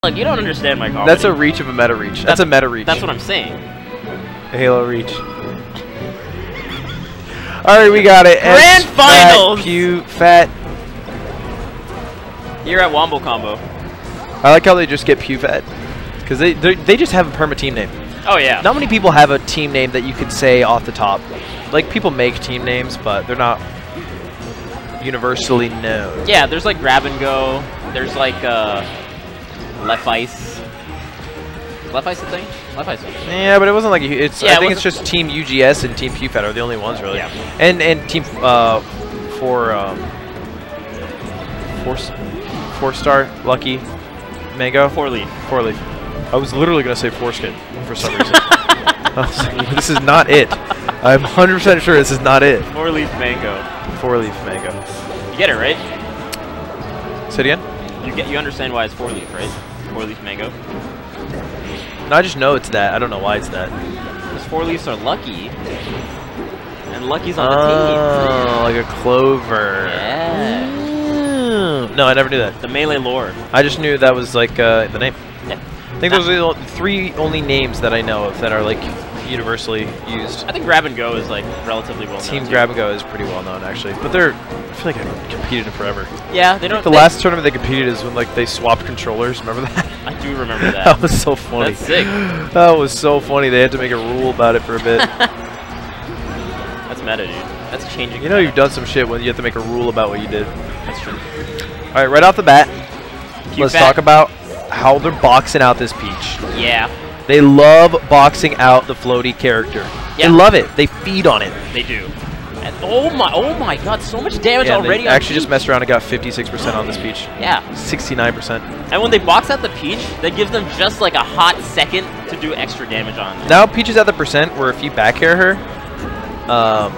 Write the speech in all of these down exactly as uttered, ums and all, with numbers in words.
Like, you don't understand my comedy. That's a reach of a meta reach. That's, that's a meta reach. That's what I'm saying. A Halo reach. All right, we got it. Grand S, finals. Fat, Pew, fat. You're at Wombo Combo. I like how they just get Pew fat, because they they just have a perma team name. Oh yeah. Not many people have a team name that you could say off the top. Like, people make team names, but they're not universally known. Yeah, there's like Grab and Go. There's like uh, Left Ice. Is Left Ice a thing? Left Ice. Yeah, but it wasn't like a, it's. Yeah, I it think it's just Team U G S and Team P U F A T are the only ones really. Yeah. And and Team uh, four um, four four star Lucky Mango. Four leaf. Four leaf. I was literally gonna say foreskin for some reason. I was like, this is not it. I'm one hundred percent sure this is not it. Four leaf mango. Four leaf mango. You get it right? Say it again. You get. You understand why it's four leaf, right? Four leaf mango. No, I just know it's that. I don't know why it's that. Because four leaves are lucky, and lucky's on Oh, the team. like a clover. Yeah. Mm. No, I never knew that. The melee lore. I just knew that was like uh, the name. Yeah. I think those are the o- three only names that I know of that are like universally used. I think Grab and Go is like relatively well known. Team too. Grab and Go is pretty well known actually, but they're I feel like I competed in forever. Yeah, they don't. The they, last tournament they competed is when like they swapped controllers. Remember that? I do remember that. That was so funny. That's sick. That was so funny. They had to make a rule about it for a bit. That's meta, dude. That's changing. You know, meta. you've done some shit when you have to make a rule about what you did. That's true. All right, right off the bat, Pew let's fat. talk about how they're boxing out this Peach. Yeah, They love boxing out the floaty character. Yeah. They love it. They feed on it. they do. And oh my, oh my God, so much damage Yeah, and already. they on actually just Peach. messed around and got fifty-six percent on this Peach. Yeah, sixty-nine percent. and when they box out the Peach, that gives them just like a hot second to do extra damage on them. Now Peach is at the percent where if you back air her, um,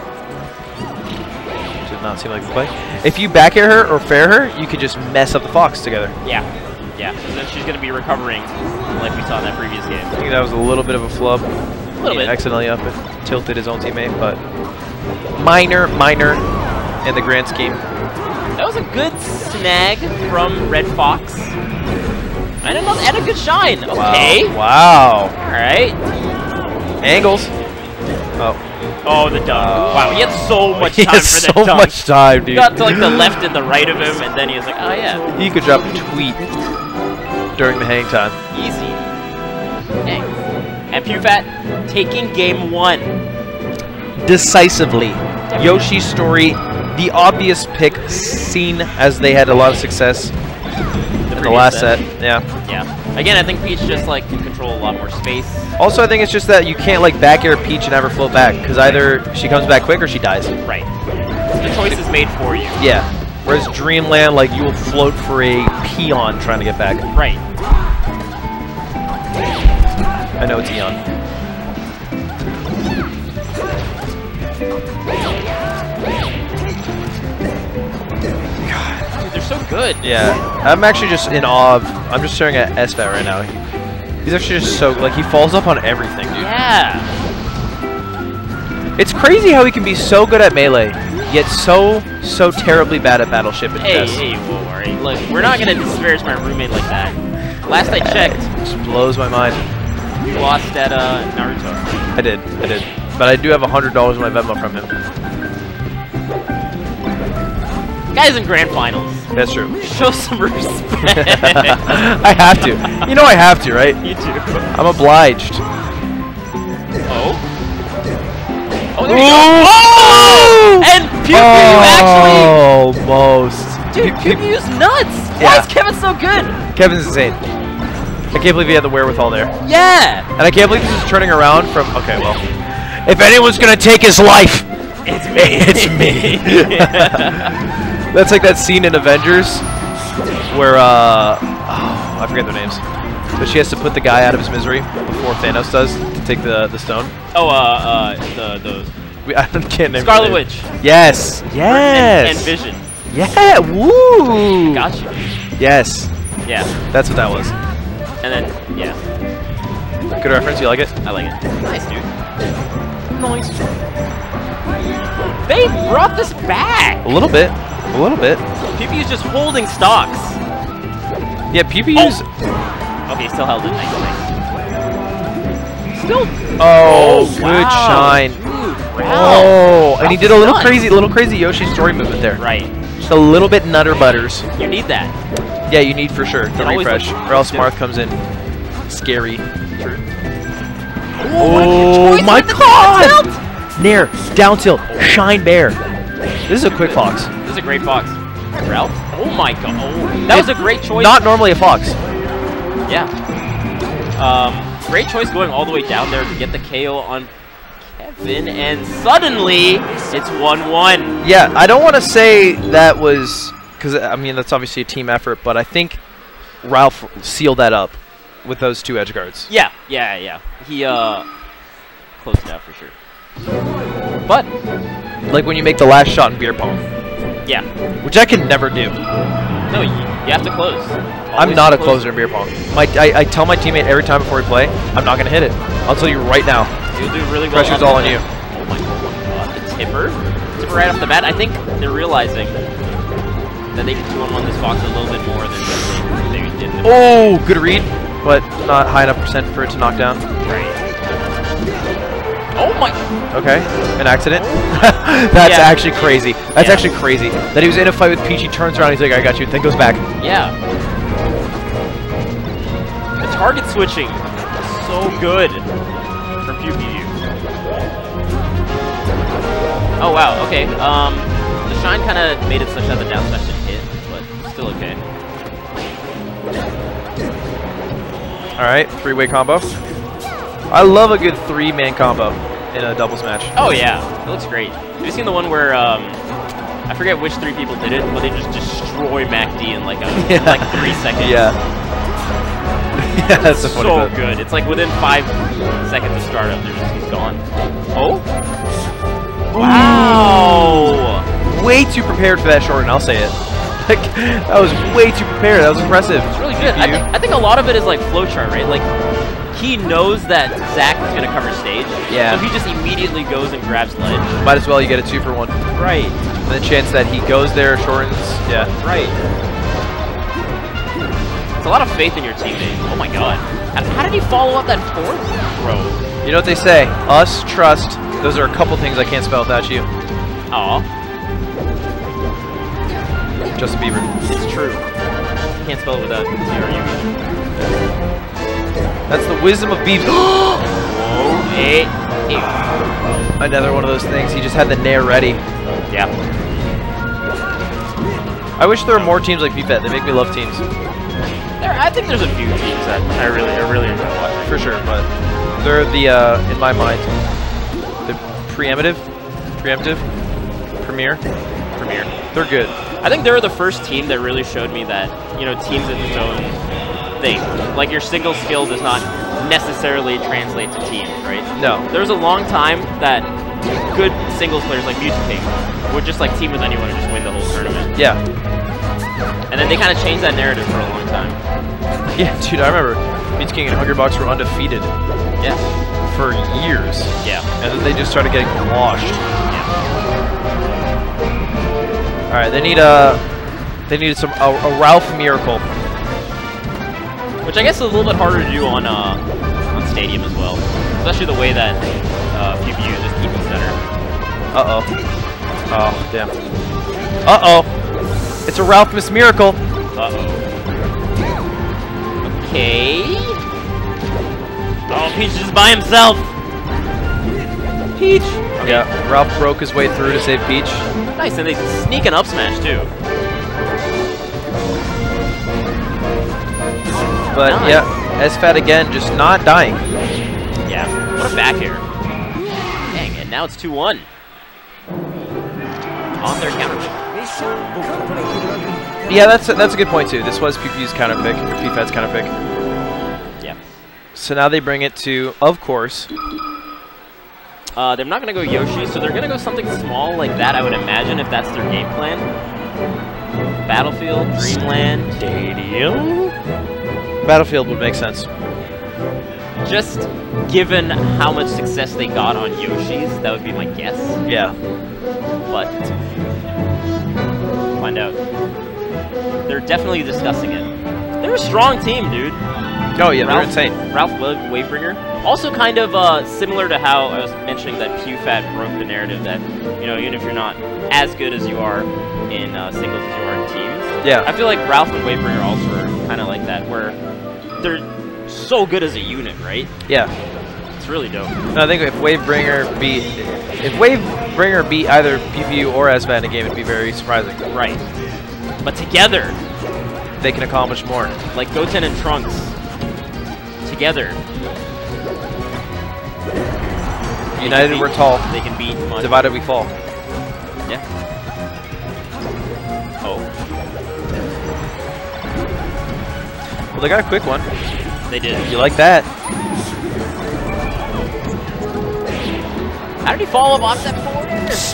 did not seem like the play. If you back air her or fair her, you could just mess up the Fox together. Yeah, yeah. So then she's gonna be recovering, like we saw in that previous game. I think that was a little bit of a flub. A little He bit. accidentally up and tilted his own teammate, but minor, minor in the grand scheme. That was a good snag from Red Fox. And another, and a good shine. Okay. Wow. All right. Angles. Oh. Oh, the dunk. Oh. Wow, he had so much He time has for that so dunk. much time, He dude. got to like the left and the right of him, and then he was like, oh yeah, He could drop a tweet during the hang time. easy. Dang. And Pew Fat taking game one. Decisively. Yoshi's story, the obvious pick, seen as they had a lot of success in the last set. Yeah. Yeah. Again, I think Peach just like can control a lot more space. Also, I think it's just that you can't like back air Peach and have her float back, because either she comes back quick or she dies. Right. The choice is made for you. Yeah. Whereas Dreamland, like, you will float for a peon trying to get back. Right. I know it's Eon. Dude, they're so good. Yeah. I'm actually just in awe of... I'm just staring at S V A T right now. He's actually just so... Like, he falls up on everything, dude. Yeah. It's crazy how he can be so good at Melee, yet so, so terribly bad at Battleship and Hey, chess. hey, whoa, alright. Look, we're not gonna disparage my roommate like that. Last I checked, Just blows my mind. you lost at uh, Naruto. I did. I did. But I do have one hundred dollars in my Venmo from him. Guy's in grand finals. That's true. Show some respect. I have to. You know I have to, right? You too. I'm obliged. Oh. Oh, there you go. Oh! And Pew Pew actually. Almost. Dude, Pew Pew's nuts. Why Yeah. is Kevin so good? Kevin's insane. I can't believe he had the wherewithal there. Yeah. And I can't believe this is turning around from... Okay, well. If anyone's going to take his life, It's me. it's me. That's like that scene in Avengers where, uh... Oh, I forget their names. But she has to put the guy out of his misery before Thanos does to take the, the stone. Oh, uh, uh, the, the We, I can't name Scarlet her name. Witch. Yes. Yes. And, and Vision. Yeah. Woo. Gotcha. Yes. Yeah. That's what that was. And then, yeah. Good reference. You like it? I like it. Nice, dude. Nice. They brought this back. A little bit. A little bit. P P U's just holding stocks. Yeah, P P U's... he still held it. Nice, nice. Still. Oh, Oh, good wow. shine. Dude, Oh, wow. and he did a little Nuts. crazy, little crazy Yoshi story movement there. Right. Just a little bit nutter butters. You need that. Yeah, you need for sure to It always refresh, looks or else different. Marth comes in scary. True. Oh my god! Nair, down tilt, shine bear. This is a quick fox. This is a great fox. Ralph? Oh my god. Oh, that was a great choice. Not normally a fox. Yeah. Um, great choice going all the way down there to get the K O on Kevin, and suddenly it's one one. Yeah, I don't want to say that was, because I mean that's obviously a team effort, but I think Ralph sealed that up with those two edge guards. Yeah, yeah, yeah. He uh closed it out for sure. But Like when you make the last shot in beer pong, yeah, which I can never do. no, you, you have to close. I'm Always not a close. closer in beer pong. My, I, I tell my teammate every time before we play, I'm not going to hit it. I'll tell you right now. You'll do really well. Pressure's all on you. Oh my god, the tipper, tipper right off the bat. I think they're realizing that they can two on one this fox a little bit more than they, they did. With Oh, good read, but not high enough percent for it to knock down. Right. Oh my. Okay, an accident. That's Yeah. actually crazy. That's Yeah. actually crazy. That he was in a fight with Peach, he turns around, he's like, I got you, then goes back. Yeah. The target switching is so good from Pew Pew. Oh wow, okay. Um, the shine kind of made it such that the down smash didn't hit, but still okay. Alright, three-way combo. I love a good three-man combo in a doubles match. Oh yeah, it looks great. Have you seen the one where, um, I forget which three people did it, but they just destroy MacD in like a, Yeah. like three seconds. Yeah. Yeah, that's a funny So bit. good. It's like within five seconds of startup, they're just, he's gone. Oh? Wow! Way too prepared for that short, and I'll say it. Like, that was way too prepared. That was impressive. It's really good. I, th I think a lot of it is like flowchart, right? Like, he knows that Zach is going to cover stage. Yeah. So he just immediately goes and grabs ledge. Might as well you get a two for one. Right. And the chance that he goes there shortens. Yeah. Right. It's a lot of faith in your teammate. Oh my god. How, how did he follow up that fourth throw? You know what they say? Us, trust. Those are a couple things I can't spell without you. Aw. Justin Bieber. It's true. Can't spell it without T R U either. That's the wisdom of Biebs. Whoa. Hey. Hey. Another one of those things. He just had the nair ready. Yeah. I wish there were more teams like P F A T. They make me love teams. There, I think there's a few teams that I really, I really enjoy watching. For sure, but they're the, uh, in my mind, the preemptive, preemptive, premier. Premier. They're good. I think they're the first team that really showed me that, you know, teams is its own thing. Like, your single skill does not necessarily translate to teams, right? No. There was a long time that good singles players like Music King would just like team with anyone and just win the whole tournament. Yeah. And then they kind of changed that narrative for a long time. Yeah, dude, I remember Beach King and Hungrybox were undefeated Yeah. for years. Yeah. And then they just started getting washed. Yeah. All right, they need a, they needed some a, a Ralph miracle. Which I guess is a little bit harder to do on uh, on Stadium as well. Especially the way that uh, P P U is just keeping center. Uh oh. Oh damn. Uh oh. It's a Ralph Miss Miracle. Uh-oh. Okay. Oh, Peach is by himself. Peach. Okay. Yeah, Ralph broke his way through to save Peach. Nice, and they sneak an up smash too. But Nice. yeah, S F A T again, just not dying. Yeah. What a back air. Dang, and now it's two one. On their counter. Yeah, that's a, that's a good point too. This was P P's counter pick, or P F A T's counter pick. Yeah. So now they bring it to, of course. Uh, they're not going to go Yoshi, so they're going to go something small like that, I would imagine, if that's their game plan. Battlefield, Dreamland, Stadium. Battlefield would make sense. Just given how much success they got on Yoshi's, that would be my guess. Yeah. But find out. They're definitely discussing it. They're a strong team, dude. Oh yeah, Ralph, they're insane. Ralph Wavebringer. Also kind of uh, similar to how I was mentioning that PewFat broke the narrative that, you know, even if you're not as good as you are in uh, singles as you are in teams. Yeah. I feel like Ralph and Wavebringer also are kind of like that, where they're so good as a unit, right? Yeah. It's really dope. No, I think if Wavebringer beat if Wavebringer beat either P P U or S V A in a game, it'd be very surprising. Right. But together, they can accomplish more. Like Goten and Trunks. Together. United beat, we're tall. They can beat much. Divided we fall. Yeah. Oh. Well, they got a quick one. They did. You like that? How did he follow up on that forward?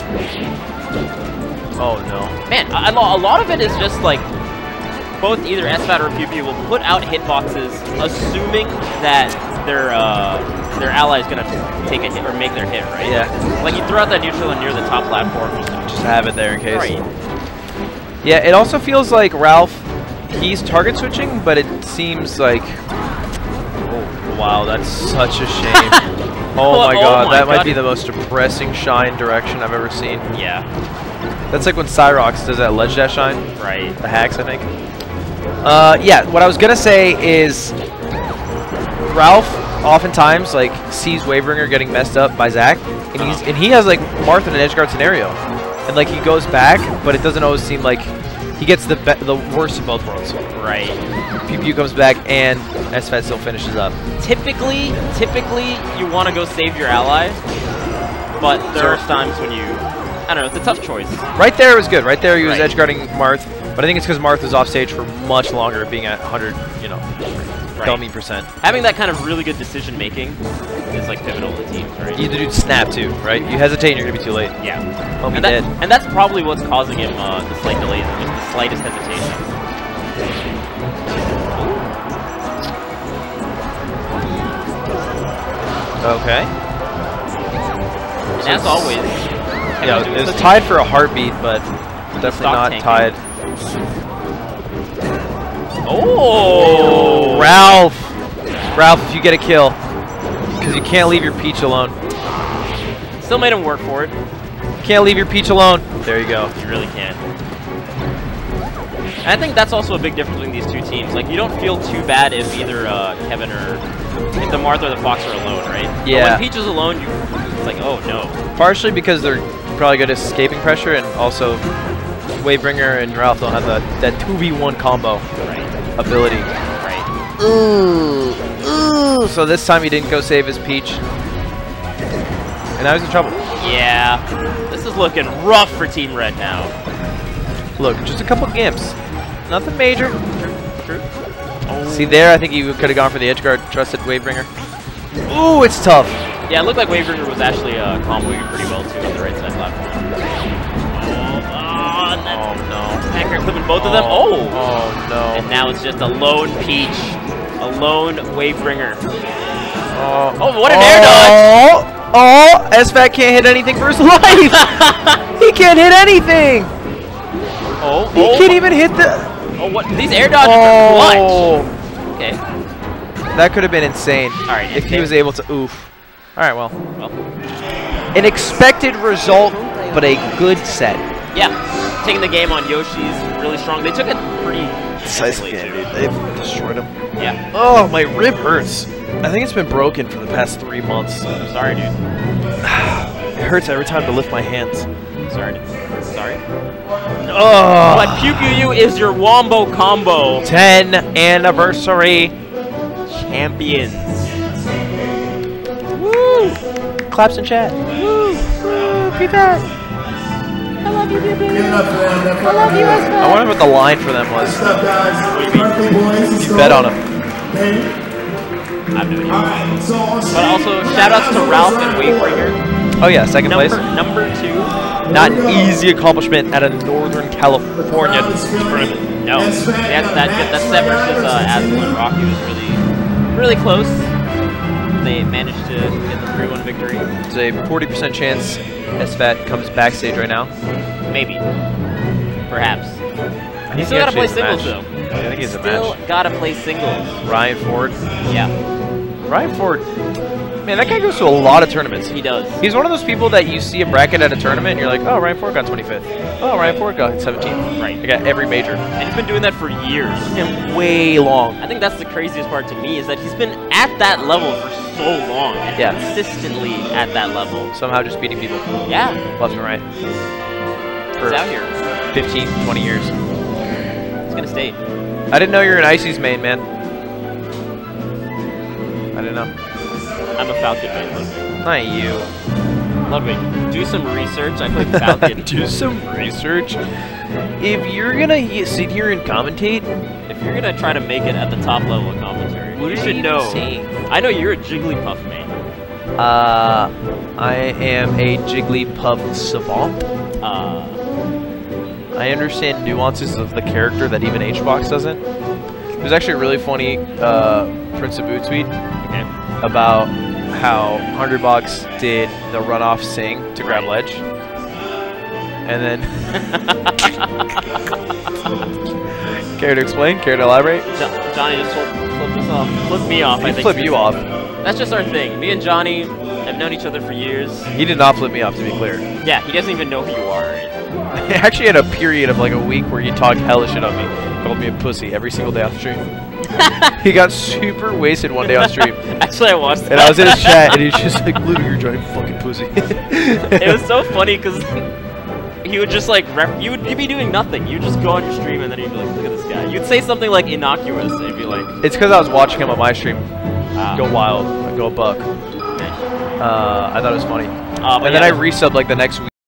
Oh no. Man, a, a lot of it is just like both either S V A T or Pew Pew will put out hitboxes assuming that their uh, their ally is gonna take a hit or make their hit, right? Yeah. Like you throw out that neutral and near the top platform. Just have it there in case. Right. Yeah, it also feels like Ralph, he's target switching, but it seems like, oh wow, that's such a shame. Oh my oh god, my that god. might be the most depressing shine direction I've ever seen. Yeah. That's like when Cyrox does that ledge dash shine. Right. The hacks, I think. Uh, yeah, what I was gonna say is Ralph oftentimes like sees Wavebringer getting messed up by Zach, and he's and he has like Marth in an edgeguard scenario, and like he goes back, but it doesn't always seem like he gets the be the worst of both worlds. Right. Pew Pew comes back and S V A T still finishes up. Typically, typically you want to go save your ally, but there Sure. are times when you, I don't know, it's a tough choice. Right there it was good. Right there he was Right. edgeguarding Marth, but I think it's because Marth was off stage for much longer, being at one hundred, you know, Right. dummy percent. Having that kind of really good decision making is like pivotal to teams, right? You do snap too, right? You hesitate and you're gonna be too late. Yeah. Oh, he and, that, did. and that's probably what's causing him uh, the slight delays, just the slightest hesitation. Okay. And as always, Yeah, Kevin's doing it was such a- tied for a heartbeat, but definitely Stock not tanking. tied. Oh, Ralph! Ralph, if you get a kill, because you can't leave your Peach alone. Still made him work for it. Can't leave your Peach alone. There you go. You really can't. And I think that's also a big difference between these two teams. Like, you don't feel too bad if either uh, Kevin or if the Marth or the Fox are alone, right? Yeah. But when Peach is alone, you, it's like, oh no. Partially because they're probably good at escaping pressure, and also Wavebringer and Ralph don't have that, that two v one combo Right. ability. Right. Ooh, ooh. So this time he didn't go save his Peach. And now he's in trouble. Yeah. This is looking rough for Team Red now. Look, just a couple gimps. Nothing major. True. See there, I think he could have gone for the edge guard, trusted Wavebringer. Ooh, it's tough. Yeah, it looked like Wavebringer was actually uh, comboing it pretty well too on the right side platform. Oh, oh, and that's Oh no. Packer clipping both of them. Oh! Oh And no. now it's just a lone Peach. A lone Wavebringer. Oh, Oh, what an air dodge! Oh, oh, S V A T can't hit anything for his life. He can't hit anything. Oh, He oh, can't even hit the. oh, what? These air dodges are Oh, clutch. Okay. that could have been insane. All right. If he was able to oof. All right, well, Well, an expected result, but a good set. yeah. Taking the game on Yoshi's really strong. They took it pretty Decisively, decisively, too. They've destroyed him. Yeah. Oh, my rib hurts. I think it's been broken for the past three months. I'm sorry, dude. It hurts every time to lift my hands. Sorry. dude. Sorry. Oh, But Pew Pew U is your Wombo combo ten anniversary. champions. Woo! Claps in chat. Woo! Woo! Keep that. Give it up for them. I love you, S V A T. I wonder what the line for them was. What's up, guys? Birthday boys. Let's go. Bet on him. Hey. I'm doing it. Alright, so on But stage, also, shout outs to Ralph and Wavebringer. Oh yeah, second Number, place. number two. Not an easy accomplishment at a Northern California tournament. No. That, that, that set versus uh, Aslan and Rocky was really, really close. They managed to get the three one victory. There's a forty percent chance S V A T comes backstage right now. Maybe. Perhaps. I You think still he gotta play actually has a singles match. though. I think he's a Still match. gotta play singles. Ryan Ford. Yeah, Ryan Ford. Man, that guy goes to a lot of tournaments. he does. He's one of those people that you see a bracket at a tournament and you're like, oh, Ryan Ford got twenty-fifth. Oh, Ryan Ford got seventeenth. Right. He got every major. And he's been doing that for years. And way long. I think that's the craziest part to me is that he's been at that level for so long and Yeah. consistently at that level. Somehow just beating people Yeah, left and right. For he's out here. fifteen, twenty years. He's gonna stay. I didn't know you were an Ices main, man. I didn't know. I'm a Falcon man, Ludwig. Not you. Ludwig, do some research. I played Falcon. Do some research. If you're gonna y- sit here and commentate, If you're gonna try to make it at the top level of commentary, what you are should you know. saying? I know you're a Jigglypuff main. Uh, I am a Jigglypuff savant. Uh, I understand nuances of the character that even H box doesn't. There's actually a really funny uh, Prince of Boo tweet okay. about how one hundred bucks did the runoff sing to grab ledge. And then... Care to explain? Care to elaborate? Jo- Johnny just flip, flip this off. Flip me off, I He think. flipped you off. That's just our thing. Me and Johnny have known each other for years. He did not flip me off, to be clear. Yeah, he doesn't even know who you are. He actually had a period of like a week where he talked hella shit on me. Called me a pussy every single day on stream. He got super wasted one day on stream. Actually, I watched And I was in his chat and he's just like, Luke, you're a giant fucking pussy. It was so funny because he would just like, ref you would you'd be doing nothing. You'd just go on your stream and then you'd be like, look at this guy. You'd say something like innocuous and you'd be like, It's because I was watching him on my stream. ah. Go wild. Go buck. Uh, I thought it was funny. Uh, but And then yeah, I resubbed like the next week.